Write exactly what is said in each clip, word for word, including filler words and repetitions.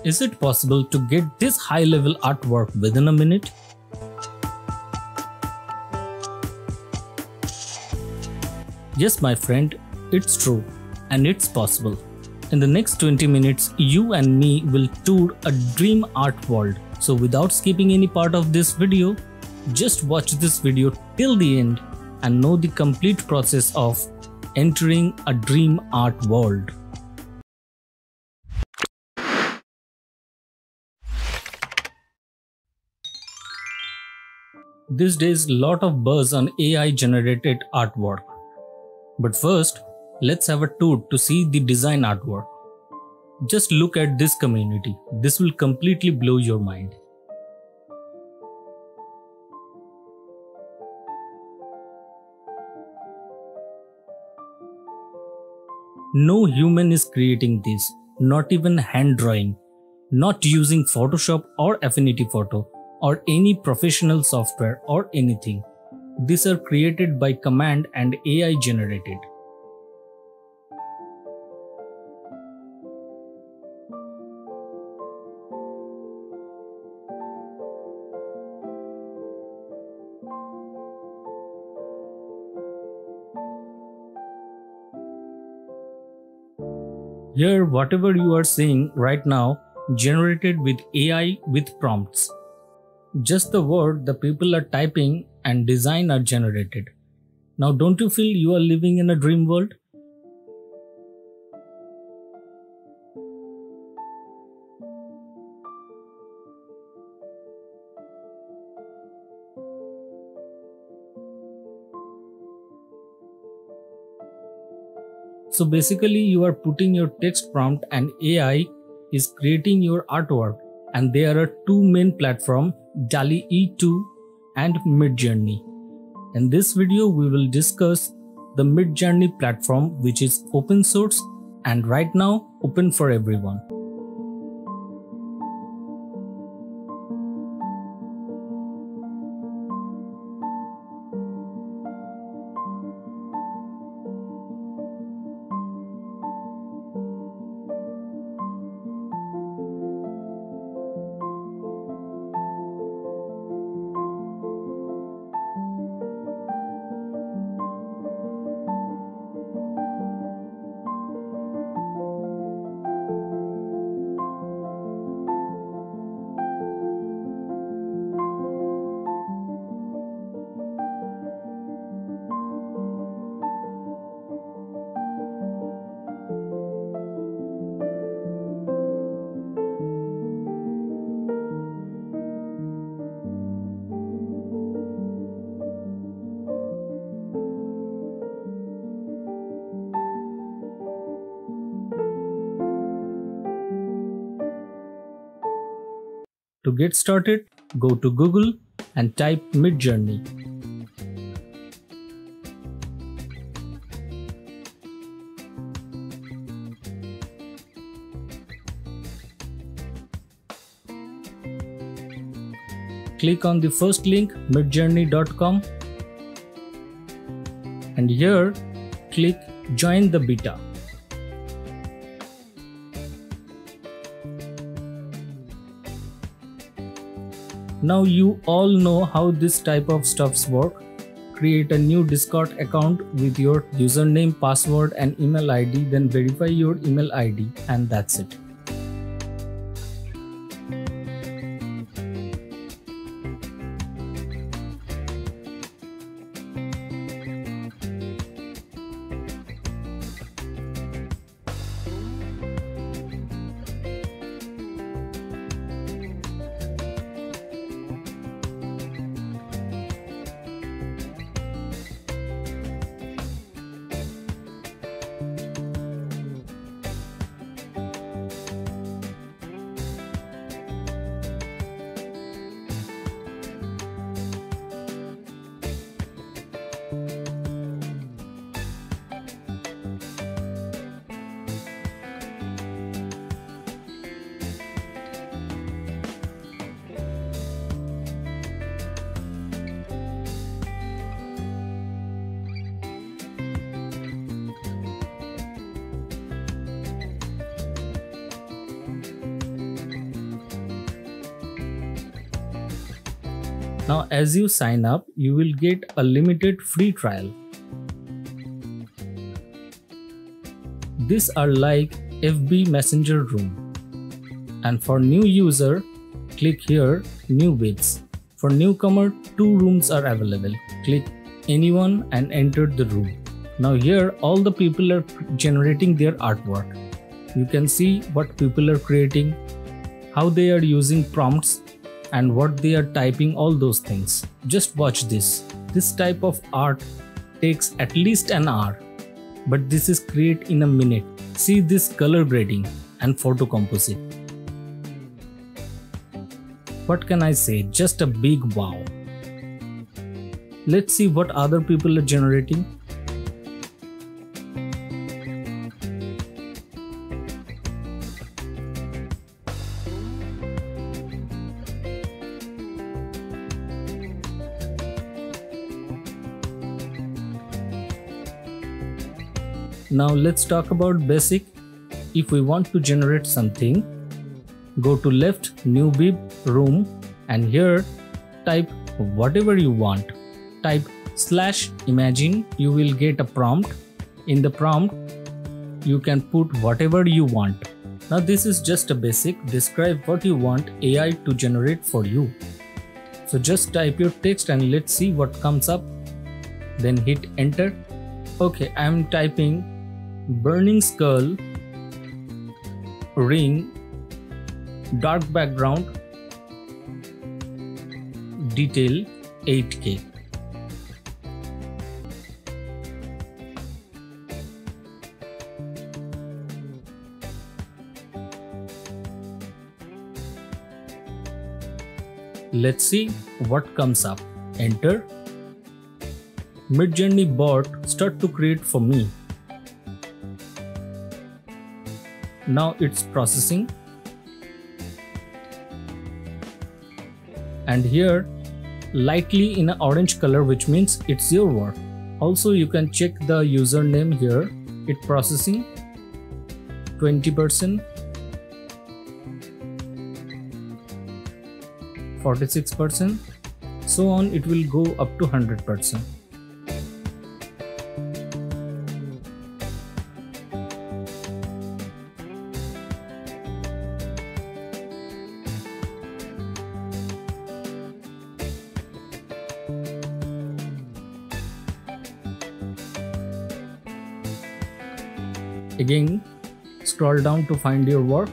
Is it possible to get this high level artwork within a minute? Yes, my friend, it's true and it's possible. In the next twenty minutes, you and me will tour a dream art world. So without skipping any part of this video, just watch this video till the end and know the complete process of entering a dream art world. These days, lot of buzz on A I generated artwork. But first, let's have a tour to see the design artwork. Just look at this community. This will completely blow your mind. No human is creating this, not even hand drawing, not using Photoshop or Affinity Photo or any professional software or anything. These are created by command and A I generated. Here, whatever you are seeing right now, generated with A I with prompts. Just the word the people are typing and design are generated. Now, don't you feel you are living in a dream world? So basically, you are putting your text prompt and A I is creating your artwork, and there are two main platforms, DALL-E two and Midjourney. In this video, we will discuss the Midjourney platform, which is open source and right now open for everyone. To get started, go to Google and type Midjourney. Click on the first link, midjourney dot com, and here click Join the Beta. Now you all know how this type of stuffs work. Create a new Discord account with your username, password and email I D, then verify your email I D, and that's it. Now as you sign up, you will get a limited free trial. These are like F B Messenger room. And for new user, click here New Bits. For newcomer, two rooms are available. Click anyone and enter the room. Now here all the people are generating their artwork. You can see what people are creating, how they are using prompts and what they are typing, all those things. Just watch this. This type of art takes at least an hour, but this is created in a minute. See this color grading and photo composite. What can I say? Just a big wow. Let's see what other people are generating. Now let's talk about basic. If we want to generate something, go to left New Bib room and here type whatever you want. Type slash imagine, you will get a prompt. In the prompt, you can put whatever you want. Now this is just a basic. Describe what you want A I to generate for you. So just type your text and let's see what comes up. Then hit enter. Okay, I am typing burning skull, ring, dark background, detail eight K. Let's see what comes up. Enter. Midjourney bot start to create for me. Now it's processing. And here lightly in an orange color, which means it's your work. Also you can check the username here. It processing twenty percent, forty-six percent, so on. It will go up to one hundred percent. Again, scroll down to find your work.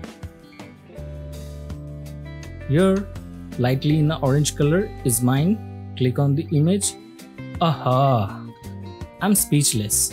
Here, lightly in the orange color is mine. Click on the image. Aha! I'm speechless.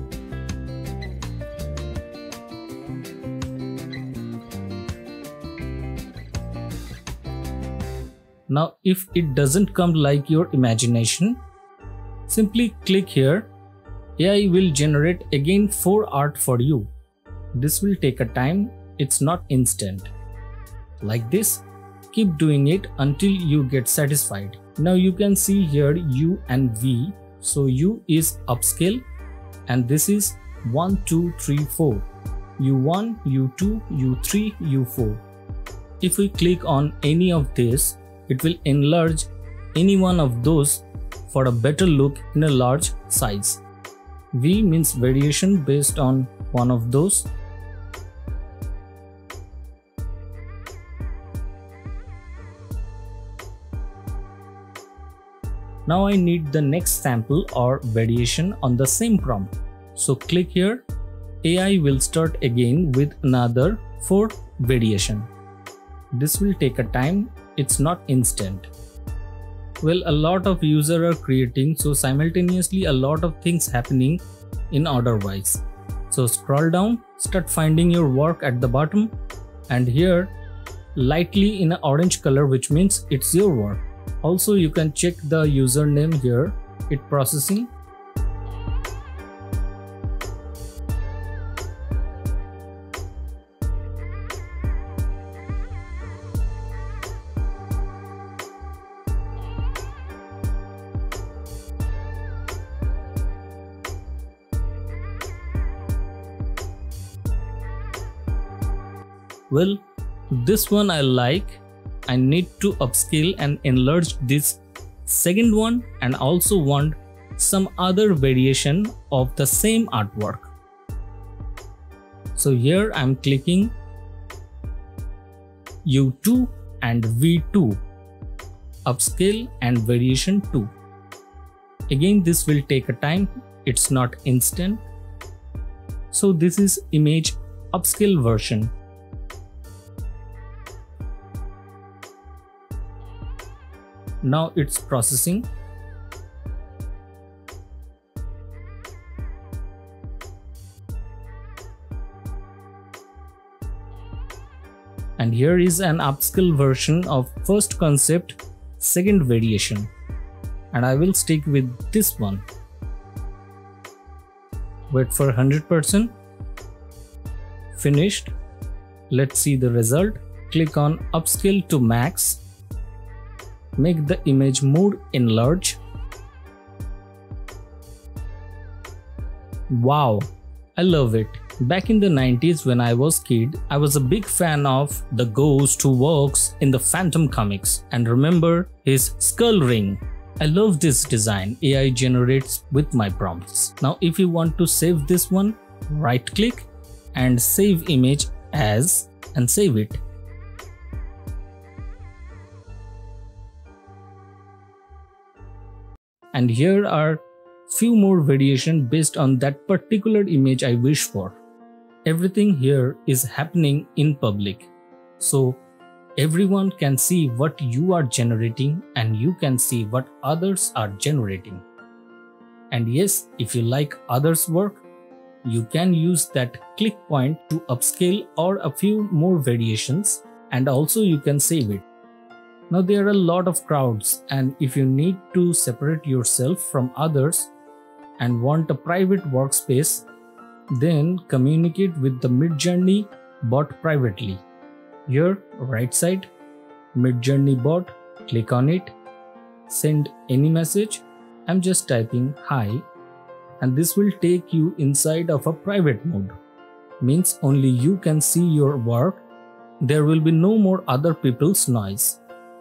Now, if it doesn't come like your imagination, simply click here. A I will generate again four art for you. This will take a time, it's not instant. Like this, keep doing it until you get satisfied. Now you can see here U and V. So U is upscale and this is one, two, three, four. U one, U two, U three, U four. If we click on any of this, it will enlarge any one of those for a better look in a large size. V means variation based on one of those. Now I need the next sample or variation on the same prompt. So click here. A I will start again with another four variation. This will take a time, it's not instant. Well, a lot of users are creating, so simultaneously a lot of things happening in order wise. So scroll down, start finding your work at the bottom, and here lightly in an orange color, which means it's your work. Also you can check the username here, it processing. Well, this one I like. I need to upscale and enlarge this second one and also want some other variation of the same artwork. So here I'm clicking U two and V two, upscale and variation two. Again, this will take a time, it's not instant. So this is image upscale version. Now it's processing. And here is an upscale version of first concept, second variation. And I will stick with this one. Wait for one hundred percent. Finished. Let's see the result. Click on upscale to max. Make the image more enlarge. Wow, I love it. Back in the nineties when I was kid, I was a big fan of the ghost who works in the Phantom comics and remember his skull ring. I love this design A I generates with my prompts. Now if you want to save this one, right click and save image as and save it. And here are few more variations based on that particular image I wish for. Everything here is happening in public, so everyone can see what you are generating and you can see what others are generating. And yes, if you like others' work, you can use that click point to upscale or a few more variations, and also you can save it. Now there are a lot of crowds, and if you need to separate yourself from others and want a private workspace, then communicate with the Midjourney bot privately. Here, right side, Midjourney bot, click on it, send any message. I'm just typing hi, and this will take you inside of a private mode. Means only you can see your work. There will be no more other people's noise.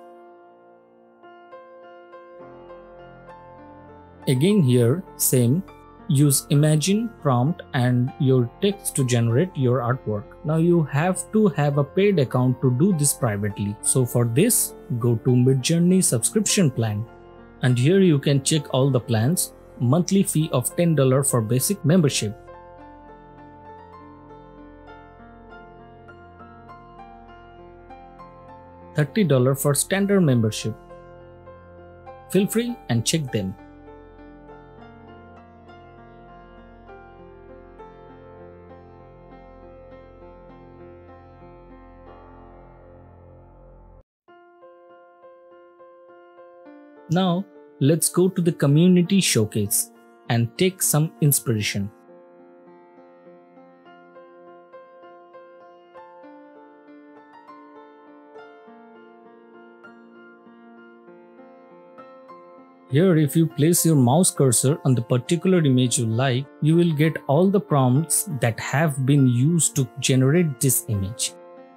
Again here, same, use imagine prompt and your text to generate your artwork. Now you have to have a paid account to do this privately. So for this, go to Midjourney subscription plan. And here you can check all the plans. Monthly fee of ten dollars for basic membership. thirty dollars for standard membership. Feel free and check them. Now, let's go to the community showcase and take some inspiration. Here, if you place your mouse cursor on the particular image you like, you will get all the prompts that have been used to generate this image.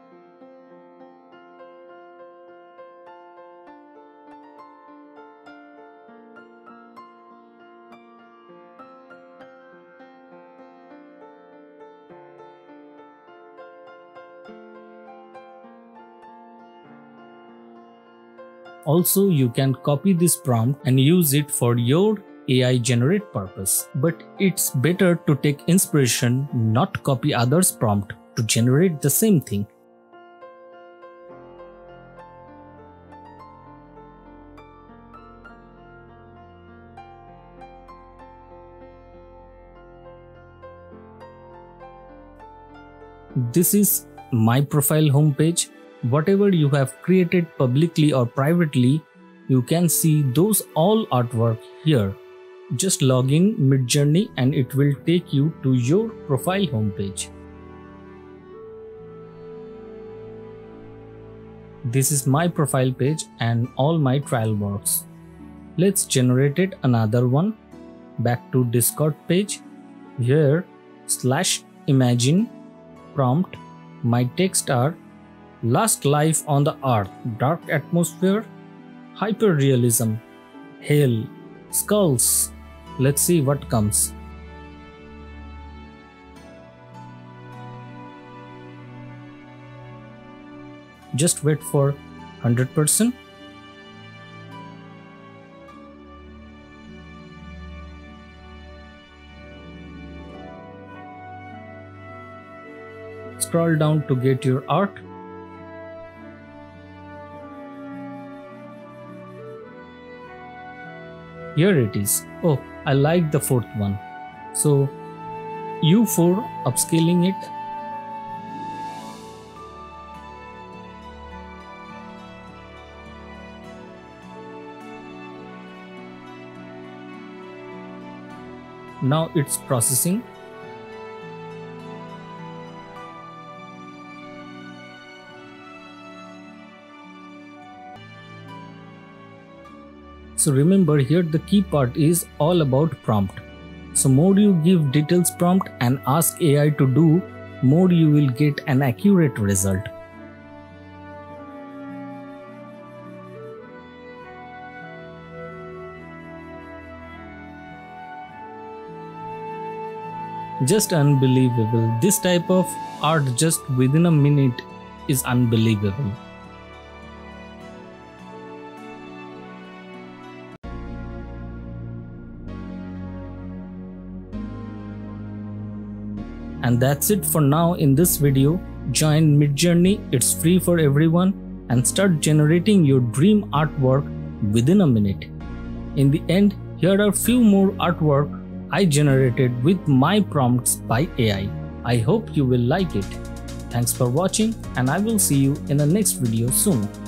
Also, you can copy this prompt and use it for your A I generate purpose. But it's better to take inspiration, not copy others' prompt to generate the same thing. This is my profile homepage. Whatever you have created publicly or privately, you can see those all artwork here. Just log in Midjourney and it will take you to your profile homepage. This is my profile page and all my trial works. Let's generate it another one. Back to Discord page. Here slash imagine prompt. My text are Last life on the earth, dark atmosphere, hyperrealism, hell, skulls. Let's see what comes. Just wait for one hundred percent. Scroll down to get your art. Here it is. Oh, I like the fourth one. So U four, upscaling it. Now it's processing. So remember, here the key part is all about prompt. So more you give details prompt and ask A I to do, more you will get an accurate result. Just unbelievable. This type of art just within a minute is unbelievable. And that's it for now in this video. Join Midjourney, it's free for everyone, and start generating your dream artwork within a minute. In the end, here are few more artwork I generated with my prompts by A I. I hope you will like it. Thanks for watching, and I will see you in the next video soon.